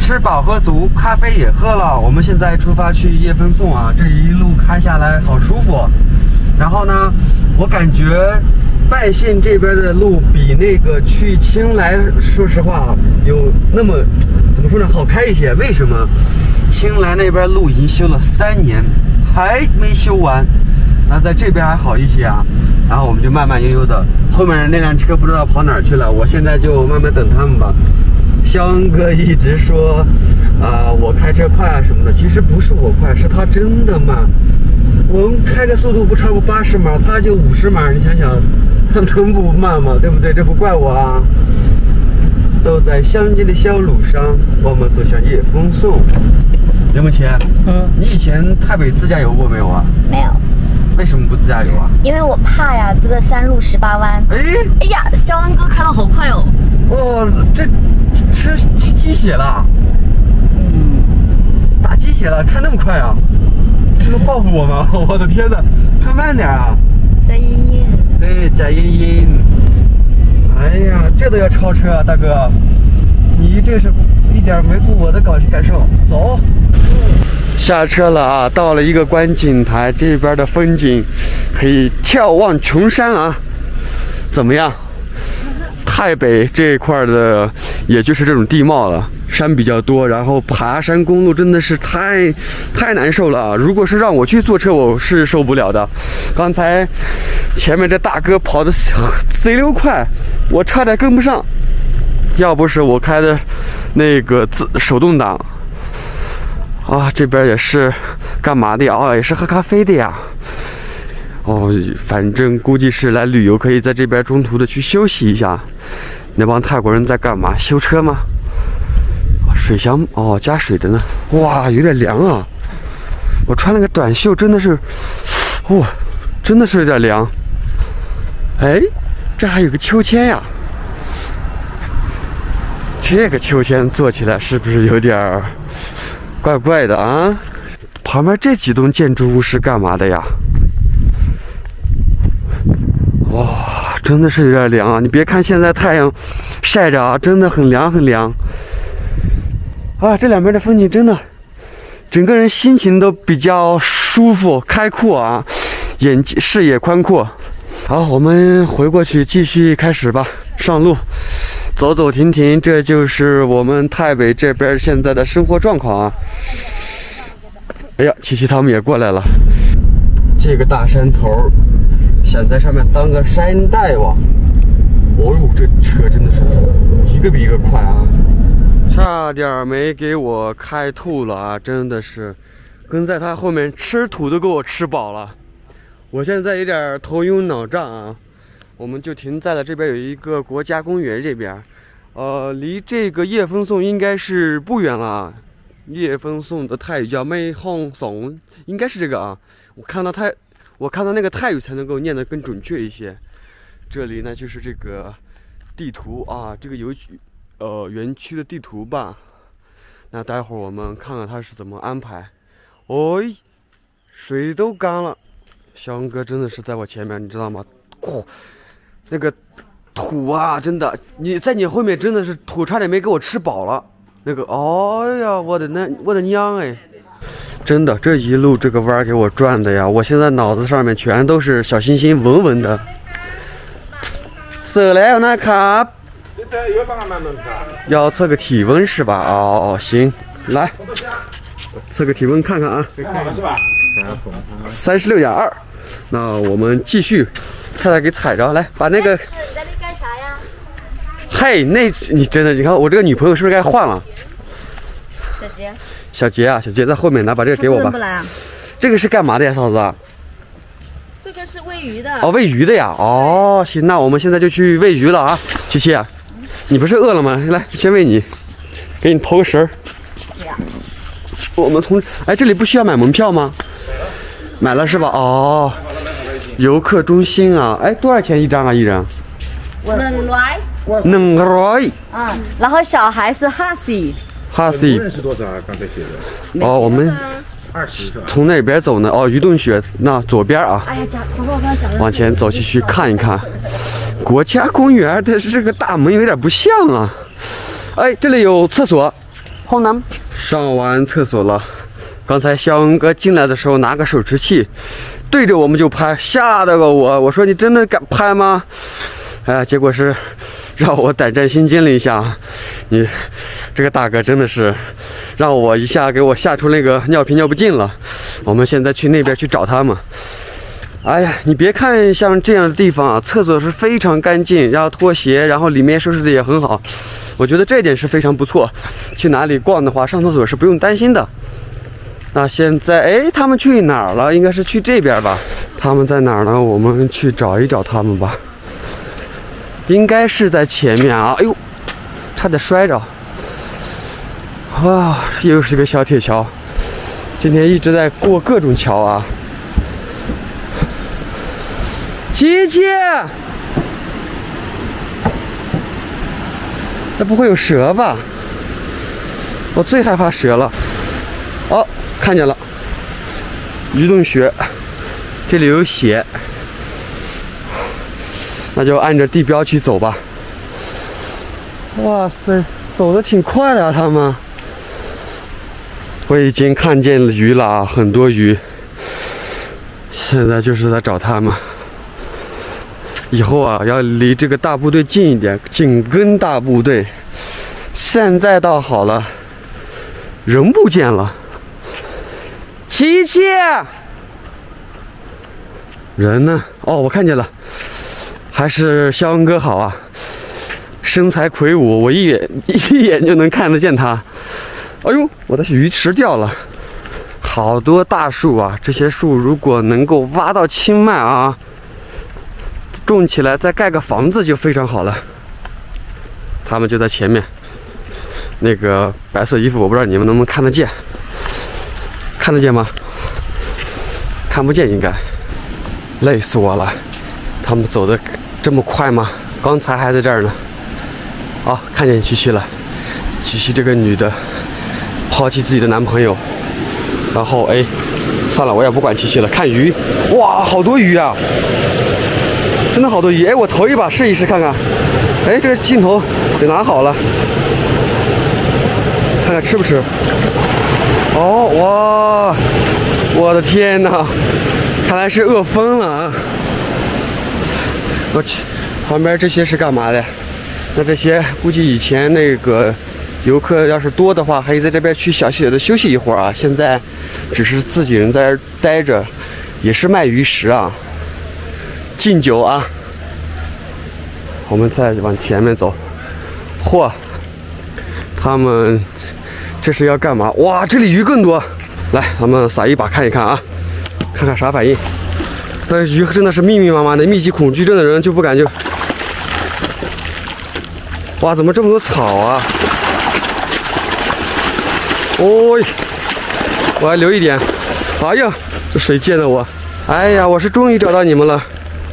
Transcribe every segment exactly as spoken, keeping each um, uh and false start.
吃饱喝足，咖啡也喝了，我们现在出发去叶风颂啊！这一路开下来好舒服。然后呢，我感觉拜县这边的路比那个去青莱，说实话有那么怎么说呢，好开一些。为什么？青莱那边路已经修了三年，还没修完。那在这边还好一些啊。然后我们就慢慢悠悠的，后面那辆车不知道跑哪儿去了，我现在就慢慢等他们吧。肖哥一直说，啊、呃，我开车快啊什么的，其实不是我快，是他真的慢。我们开个速度不超过八十码，他就五十码，你想想，他能不慢吗？对不对？这不怪我啊。走在乡间的小路上，我们走向叶风颂。刘梦琪，嗯，你以前台北自驾游过没有啊？ 没有。 为什么不自驾游啊？ 因为我怕呀，这个山路十八弯。哎，哎呀，肖恩哥开得好快哦！ 哦，这吃吃鸡血了。嗯，打鸡血了，开那么快啊？这能报复我吗？我的天哪，开慢点啊！ 翟茵茵。 对，翟茵茵。哎呀，这都要超车啊，大哥！你这是一点没顾我的感感受。走。下车了啊，到了一个观景台，这边的风景可以眺望琼山啊。怎么样？台北这一块的，也就是这种地貌了，山比较多，然后爬山公路真的是太太难受了啊！如果是让我去坐车，我是受不了的。刚才前面这大哥跑的贼溜快，我差点跟不上。要不是我开的那个自手动挡。啊，这边也是干嘛的呀？哦，也是喝咖啡的呀。哦，反正估计是来旅游，可以在这边中途的去休息一下。那帮泰国人在干嘛？修车吗？水箱哦，加水的呢。哇，有点凉啊！我穿了个短袖，真的是，哇，真的是有点凉。哎，这还有个秋千呀。这个秋千坐起来是不是有点儿？怪怪的啊！旁边这几栋建筑物是干嘛的呀？哇，真的是有点凉啊！你别看现在太阳晒着啊，真的很凉很凉啊！这两边的风景真的，整个人心情都比较舒服、开阔啊，眼界视野宽阔。好，我们回过去继续开始吧，上路。走走停停，这就是我们台北这边现在的生活状况啊！哎呀，琪琪他们也过来了。这个大山头，想在上面当个山大王。哦呦，这车真的是一个比一个快啊！差点没给我开吐了啊！真的是，跟在他后面吃土都给我吃饱了。我现在有点头晕脑胀啊！我们就停在了这边有一个国家公园这边，呃，离这个叶风颂应该是不远了。叶风颂的泰语叫妹哄颂，应该是这个啊。我看到泰，我看到那个泰语才能够念得更准确一些。这里呢就是这个地图啊，这个游区呃园区的地图吧。那待会儿我们看看它是怎么安排。哦，水都干了，小恩哥真的是在我前面，你知道吗？嚯！那个土啊，真的，你在你后面真的是土，差点没给我吃饱了。那个，哎呀，我的那我的娘哎！真的，这一路这个弯给我转的呀，我现在脑子上面全都是小星星，稳稳的。色来那卡，要测个体温是吧？哦哦，行，来测个体温看看啊。三十六点二，那我们继续。太太给踩着，来把那个。在那干啥呀？嘿，那你真的，你看我这个女朋友是不是该换了？ 小杰。 小杰啊，小杰在后面，来把这个给我吧。 不来啊？ 这个是干嘛的呀，嫂子？ 这个是喂鱼的。 哦，喂鱼的呀。哦，行，那我们现在就去喂鱼了啊。琪琪啊，你不是饿了吗？来，先喂你，给你投个食儿。对呀。我们从哎，这里不需要买门票吗？买了是吧？哦。游客中心啊，哎，多少钱一张啊？一人？ 能来。 能来。 嗯，然后小孩是哈西。 哈西。 是多少啊？刚才写的。 哦，我们二十。 从哪边走呢？哦，鱼洞穴那左边啊。 哎呀，讲，我刚刚讲了。 往前走，继续看一看。国家公园，但是这个大门有点不像啊。哎，这里有厕所。 好难。上完厕所了，刚才肖恩哥进来的时候拿个手持器，对着我们就拍，吓得个我，我说你真的敢拍吗？哎呀，结果是让我胆战心惊了一下。你这个大哥真的是让我一下给我吓出那个尿频尿不尽了。我们现在去那边去找他们。哎呀，你别看像这样的地方啊，厕所是非常干净，然后拖鞋，然后里面收拾的也很好，我觉得这一点是非常不错。去哪里逛的话，上厕所是不用担心的。那现在，哎，他们去哪儿了？应该是去这边吧？他们在哪儿呢？我们去找一找他们吧。应该是在前面啊！哎呦，差点摔着。哇，又是个小铁桥。今天一直在过各种桥啊。琪琪，那不会有蛇吧？我最害怕蛇了。哦，看见了，鱼洞穴，这里有血，那就按着地标去走吧。哇塞，走得挺快的啊，他们。我已经看见了鱼了啊，很多鱼。现在就是在找他们。以后啊，要离这个大部队近一点，紧跟大部队。现在倒好了，人不见了。琪琪，人呢？哦，我看见了，还是肖恩哥好啊，身材魁梧，我一眼一眼就能看得见他。哎呦，我的鱼池掉了，好多大树啊！这些树如果能够挖到清迈啊，种起来再盖个房子就非常好了。他们就在前面，那个白色衣服，我不知道你们能不能看得见。看得见吗？看不见应该。累死我了，他们走的这么快吗？刚才还在这儿呢。哦，看见琪琪了。琪琪这个女的抛弃自己的男朋友，然后哎，算了，我也不管琪琪了，看鱼。哇，好多鱼啊！真的好多鱼。哎，我投一把试一试看看。哎，这个镜头给拿好了，看看吃不吃。哦，哇，我的天哪，看来是饿疯了啊！我去，旁边这些是干嘛的？那这些估计以前那个游客要是多的话，还可以在这边去小小的休息一会儿啊。现在只是自己人在这待着，也是卖鱼食啊，敬酒啊。我们再往前面走，嚯，他们这是要干嘛？哇，这里鱼更多！来，咱们撒一把看一看啊，看看啥反应。那鱼真的是密密麻麻的，密集恐惧症的人就不敢就。哇，怎么这么多草啊？哦，我还留一点。哎呀，这水溅的我。哎呀，我是终于找到你们了。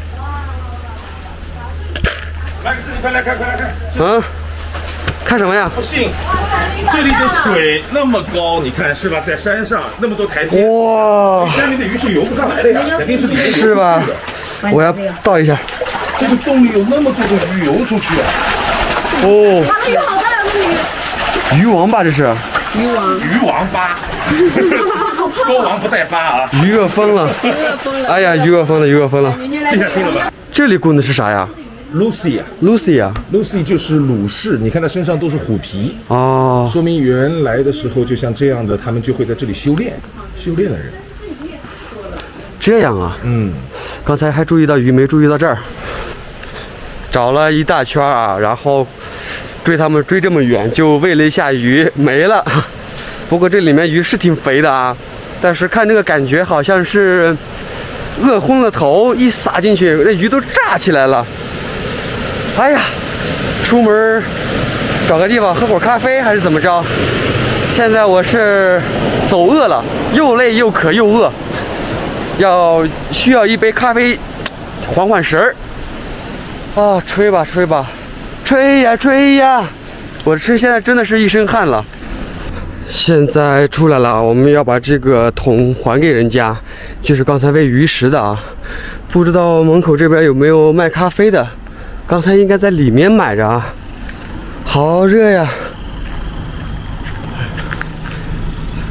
来，你快来看，快来看。 啊？看什么呀？ 不信，这里的水那么高，你看是吧？在山上那么多台阶， 哇， 下面的鱼是游不上来的呀，肯定是里面是吧？我要倒一下。 这个洞里有那么多的鱼游出去啊！ 哦， 哇，鱼好大呀，这鱼。 鱼王吧，这是。 鱼王。 鱼王八，说王不带八啊！ 鱼饿疯了。 鱼饿疯了。 哎呀，鱼饿疯了，鱼饿疯了。 记下心了吧？ 这里供的是啥呀 ？Lucy 啊 ，Lucy 啊 ，Lucy 就是鲁氏，你看它身上都是虎皮， 哦， 说明原来的时候就像这样的，他们就会在这里修炼，修炼的人。 这样啊， 嗯， 刚才还注意到鱼，没注意到这儿。找了一大圈啊，然后追他们追这么远，就喂了一下鱼，没了。不过这里面鱼是挺肥的啊，但是看这个感觉好像是饿昏了头，一撒进去，这鱼都炸起来了。哎呀，出门找个地方喝会儿咖啡还是怎么着？现在我是走饿了，又累又渴又饿，要需要一杯咖啡缓缓神儿。啊，吹吧吹吧，吹呀吹呀！我这现在真的是一身汗了。现在出来了，我们要把这个桶还给人家，就是刚才喂鱼食的啊。不知道门口这边有没有卖咖啡的？刚才应该在里面买着啊。好热呀！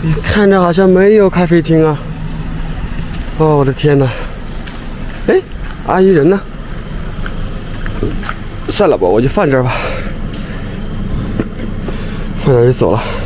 看着好像没有咖啡厅啊。哦，我的天哪！哎，阿姨人呢？算了吧，我就放这儿吧，放这儿就走了。